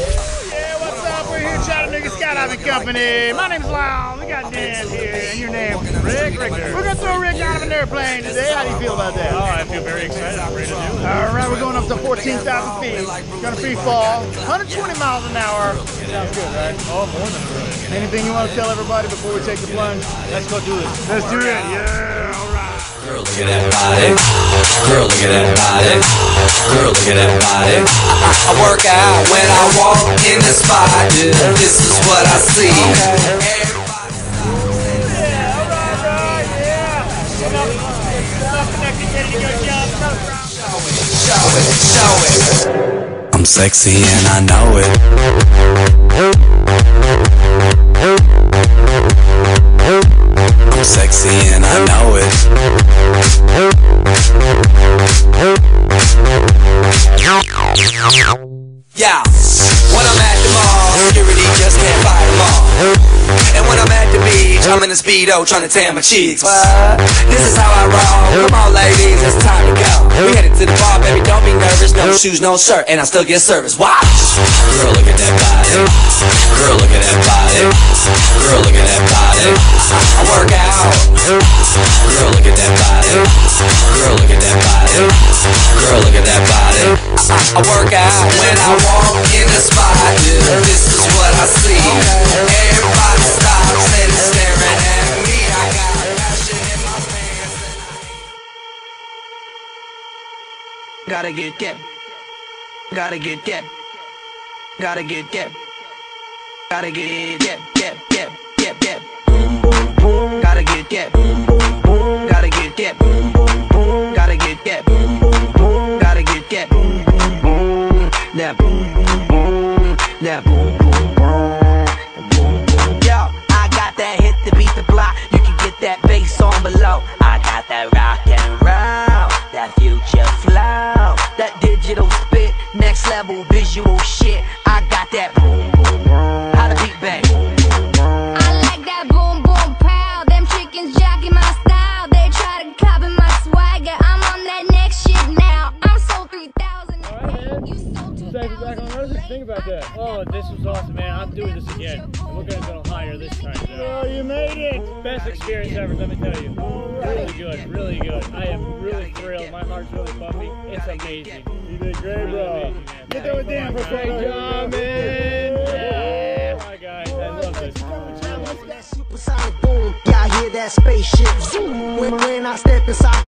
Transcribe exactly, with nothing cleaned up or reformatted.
Yeah, what's up? We're here at Chattanooga Skydiving Company. My name's Lyle. We got Dan here, and your name? Rick. Rick. We're gonna throw Rick out of an airplane today. How do you feel about that? Oh, I feel very excited. I'm ready to do it. All right, we're going up to fourteen thousand feet. Gonna free fall, one hundred twenty miles an hour. Sounds good, right? Oh, more than good. Anything you want to tell everybody before we take the plunge? Let's go do it. Let's do it. Yeah. All right. Girl, look at that body. Girl, look at that body. Girl, look at that body. I, I work out when I walk in the spot. This is what I see. Everybody Yeah, all right, right, yeah. Enough connected, ready to go jump. show it, show it. I'm sexy and I know it. I'm sexy and I know it. Yeah, when I'm at the mall, security just can't fight them all. And when I'm at the beach, I'm in a Speedo trying to tan my cheeks. What? This is how I roll. Come on ladies, it's time to go. We headed to the bar, baby, don't be nervous. No shoes, no shirt, and I still get service. Watch! Girl, look at that body. Girl, look at that body. Girl, look at that body. I, I work out. Girl, look at that body. Girl, look at that body. Girl, look at that body. I, I work out when I walk in the spot. This is what I see. Everybody stops and is staring at me. I got passion in my pants. Gotta get that. Gotta get that. Gotta get that. Gotta get that. That. That. That. That. Boom, boom, boom. Gotta get that. Boom, boom, boom. Gotta get that. Boom, boom, boom. Gotta get that. Boom, boom, boom. Gotta get that. Boom, boom, boom. That boom, boom, boom. That boom, boom, boom. Boom, boom. Yo, I got that hit to beat the block. You can get that bass on below. I got that rock and roll, that future flow, that digital spit, next level visual shit. I got that boom, boom, boom. How the beat bang? I like that boom boom pow. Them chickens jacking my style. They try to copy my swagger. I'm on that next shit now. I'm sold three thousand. You sold two Back on thousand. Earth. Think about that. Oh, this was awesome, man. I'm doing this again. We're gonna go higher this time. Oh, you made it. Best experience ever, let me tell you. Really good, really good. I am really thrilled. My heart's really pumping. It's amazing. You did great, Really bro. amazing, man. Get there with Dan for a Great photo. job, man. Yeah. Hi, guys. I love this. That supersonic boom, y'all hear that spaceship zoom when, when I step inside.